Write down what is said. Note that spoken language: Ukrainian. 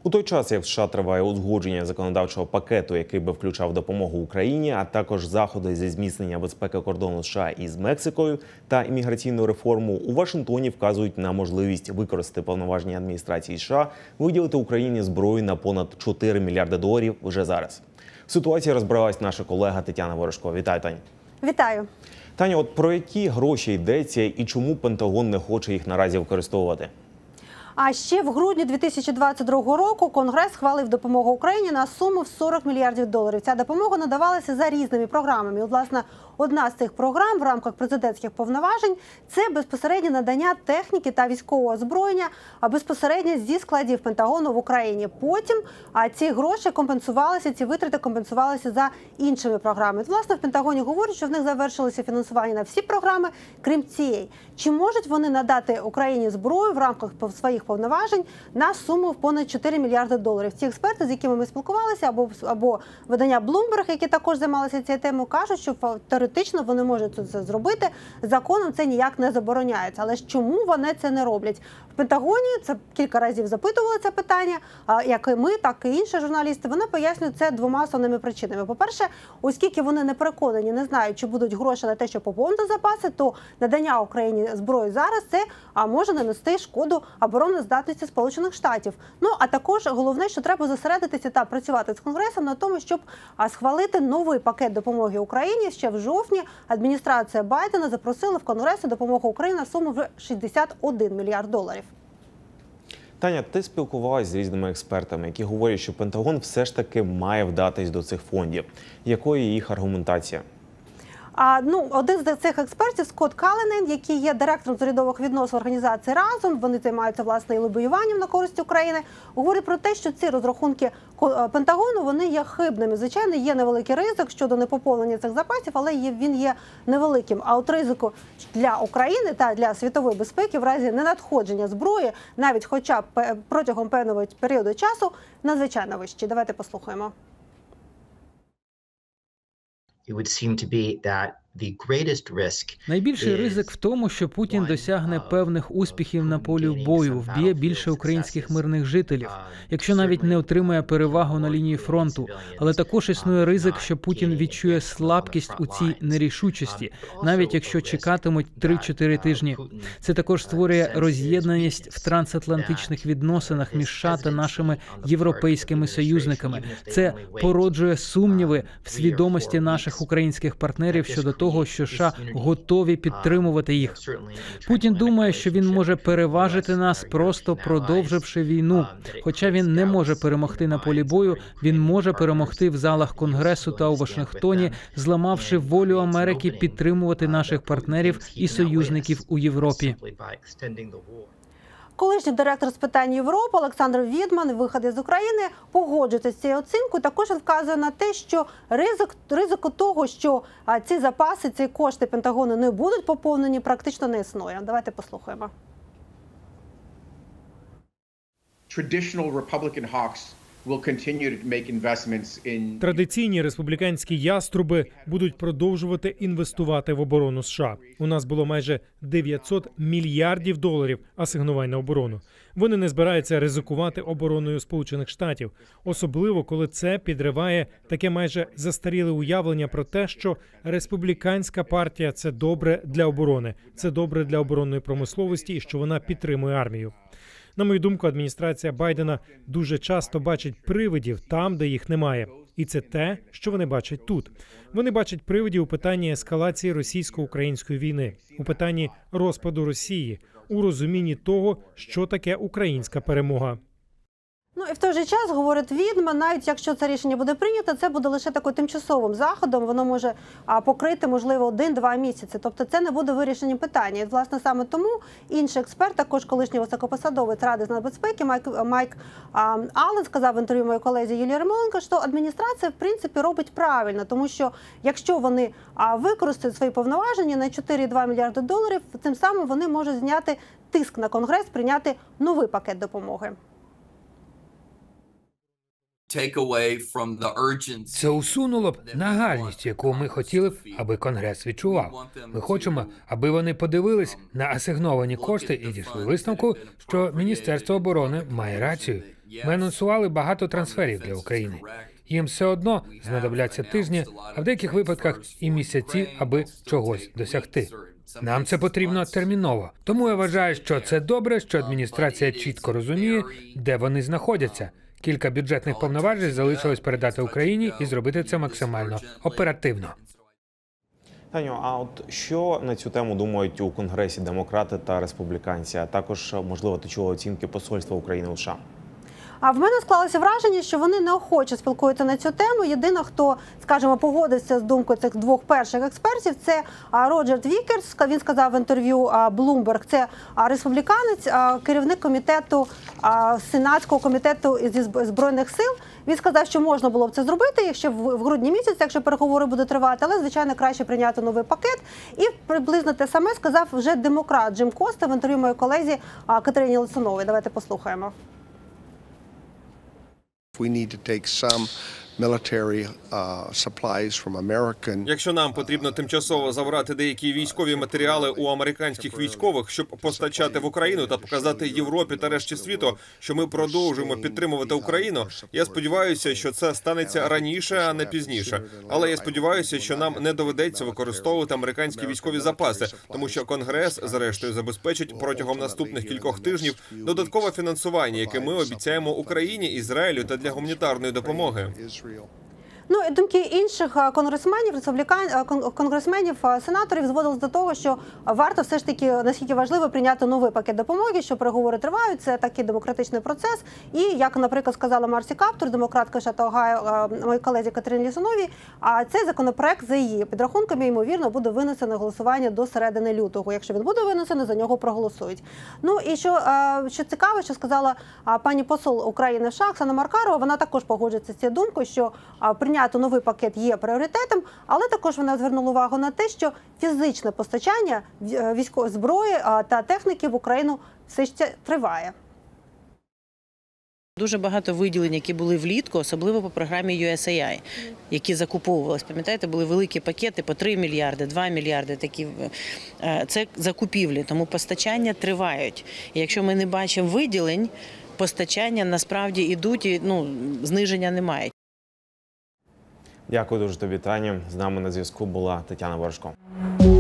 У той час, як в США триває узгодження законодавчого пакету, який би включав допомогу Україні, а також заходи зі зміцнення безпеки кордону США із Мексикою та імміграційну реформу, у Вашингтоні вказують на можливість використати повноваження адміністрації США, виділити Україні зброю на понад 4 мільярди доларів вже зараз. В ситуації розбиралась наша колега Тетяна Ворожко. Вітаю, Тань. Вітаю. Таня, от про які гроші йдеться і чому Пентагон не хоче їх наразі використовувати? А ще в грудні 2022 року Конгрес схвалив допомогу Україні на суму в 40 мільярдів доларів. Ця допомога надавалася за різними програмами. І, власне, одна з цих програм в рамках президентських повноважень – це безпосереднє надання техніки та військового озброєння безпосередньо зі складів Пентагону в Україні. Потім ці гроші компенсувалися, ці витрати компенсувалися за іншими програмами. Власне, в Пентагоні говорять, що в них завершилося фінансування на всі програми, крім цієї. Чи можуть вони надати Україні зброю в рамках своїх повноважень на суму в понад 4 мільярди доларів? Ці експерти, з якими ми спілкувалися, або видання Bloomberg, які також займалися цією темою, кажуть, що теоретично вони можуть це зробити. Законом це ніяк не забороняється. Але ж чому вони це не роблять? В Пентагоні це кілька разів запитували це питання, як і ми, так і інші журналісти. Вони пояснюють це двома основними причинами. По-перше, оскільки вони не переконані, не знають, чи будуть гроші на те, щоб поповнити запаси, то надання Україні зброї зараз це може нанести шкоду обороноздатності Сполучених Штатів. Ну, а також головне, що треба зосередитися та працювати з Конгресом на тому, щоб схвалити новий пакет допомоги Україні. Ще в жовтні адміністрація Байдена запросила в Конгресі допомогу Україні на суму в 61 мільярд доларів. Таня, ти спілкувалася з різними експертами, які говорять, що Пентагон все ж таки має вдатись до цих фондів. Якою є їх аргументація? Один з цих експертів, Скотт Калленен, який є директором з урядових відносин організації «Разом», вони займаються, власне, і лобіюванням на користь України, говорить про те, що ці розрахунки Пентагону, вони є хибними. Звичайно, є невеликий ризик щодо непоповнення цих запасів, але він є невеликим. А от ризику для України та для світової безпеки в разі ненадходження зброї, навіть хоча б протягом певного періоду часу, надзвичайно вищі. Давайте послухаємо. Найбільший ризик в тому, що Путін досягне певних успіхів на полі бою, вб'є більше українських мирних жителів, якщо навіть не отримає перевагу на лінії фронту. Але також існує ризик, що Путін відчує слабкість у цій нерішучості, навіть якщо чекатимуть 3-4 тижні. Це також створює роз'єднаність в трансатлантичних відносинах між США та нашими європейськими союзниками. Це породжує сумніви в свідомості наших українських партнерів щодо того, що США готові підтримувати їх. Путін думає, що він може переважити нас, просто продовживши війну. Хоча він не може перемогти на полі бою, він може перемогти в залах Конгресу та у Вашингтоні, зламавши волю Америки підтримувати наших партнерів і союзників у Європі. Колишній директор з питань Європи Олександр Відман, виходить з України, погоджується з цією оцінкою. Також вказує на те, що ризику того, що ці запаси, ці кошти Пентагону не будуть поповнені, практично не існує. Давайте послухаємо. Традиційні республіканські яструби будуть продовжувати інвестувати в оборону США. У нас було майже 900 мільярдів доларів асигнувань на оборону. Вони не збираються ризикувати обороною Сполучених Штатів, особливо коли це підриває таке майже застаріле уявлення про те, що республіканська партія – це добре для оборони, це добре для оборонної промисловості і що вона підтримує армію. На мою думку, адміністрація Байдена дуже часто бачить привидів там, де їх немає. І це те, що вони бачать тут. Вони бачать привидів у питанні ескалації російсько-української війни, у питанні розпаду Росії, у розумінні того, що таке українська перемога. Ну і в той же час, говорить Відман, навіть якщо це рішення буде прийнято, це буде лише таким тимчасовим заходом, воно може покрити, можливо, 1-2 місяці. Тобто це не буде вирішенням питання. І, власне, саме тому інший експерт, також колишній високопосадовець Ради з нацбезпеки Майк Аллен сказав в інтерв'ю моїй колезі Юлії Ярмоленко, що адміністрація, в принципі, робить правильно, тому що якщо вони використають свої повноваження на 4,2 мільярди доларів, тим самим вони можуть зняти тиск на Конгрес, прийняти новий пакет допомоги. Це усунуло б нагальність, яку ми хотіли б, аби Конгрес відчував. Ми хочемо, аби вони подивились на асигновані кошти і дійшли висновку, що Міністерство оборони має рацію. Ми анонсували багато трансферів для України. Їм все одно знадобляться тижні, а в деяких випадках і місяці, аби чогось досягти. Нам це потрібно терміново. Тому я вважаю, що це добре, що адміністрація чітко розуміє, де вони знаходяться. Кілька бюджетних повноважень залишилось передати Україні і зробити це максимально оперативно. Таню, а от що на цю тему думають у Конгресі демократи та республіканці? А також, можливо, ти чула оцінки посольства України у США? А в мене склалося враження, що вони неохоче спілкуються на цю тему. Єдине, хто, скажімо, погодився з думкою цих двох перших експертів, це Роджер Вікерс. Він сказав в інтерв'ю Bloomberg. Це республіканець, керівник комітету, Сенатського комітету зі Збройних сил. Він сказав, що можна було б це зробити, якщо в грудні місяці, якщо переговори будуть тривати, але, звичайно, краще прийняти новий пакет. І приблизно те саме сказав вже демократ Джим Коста в інтерв'ю моїй колезі Катерині Лисуновій. Давайте послухаємо. We need to take some military supplies from American. Якщо нам потрібно тимчасово забрати деякі військові матеріали у американських військових, щоб постачати в Україну та показати Європі та решті світу, що ми продовжуємо підтримувати Україну, я сподіваюся, що це станеться раніше, а не пізніше. Але я сподіваюся, що нам не доведеться використовувати американські військові запаси, тому що Конгрес, зрештою, забезпечить протягом наступних кількох тижнів додаткове фінансування, яке ми обіцяємо Україні, Ізраїлю та для гуманітарної допомоги. Ну і думки інших конгресменів, сенаторів зводились до того, що варто все ж таки, наскільки важливо, прийняти новий пакет допомоги, що переговори тривають, це такий демократичний процес. І, як, наприклад, сказала Марсі Каптур, демократка штату Огайо, моїй колезі Катерині Лісуновій, цей законопроект, за її підрахунками, ймовірно, буде винесений на голосування до середини лютого. Якщо він буде винесений, за нього проголосують. Ну і що цікаво, що сказала пані посол України в США Оксана Маркарова, вона також погоджується з цією думкою, що прийняти новий пакет є пріоритетом, але також вона звернула увагу на те, що фізичне постачання військової зброї та техніки в Україну все ще триває. Дуже багато виділень, які були влітку, особливо по програмі USAI, які закуповувалися. Пам'ятаєте, були великі пакети по 3 мільярди, 2 мільярди. Такі. Це закупівлі, тому постачання тривають. І якщо ми не бачимо виділень, постачання насправді йдуть і зниження немає. Дякую дуже тобі, Таню. З нами на зв'язку була Тетяна Ворожко.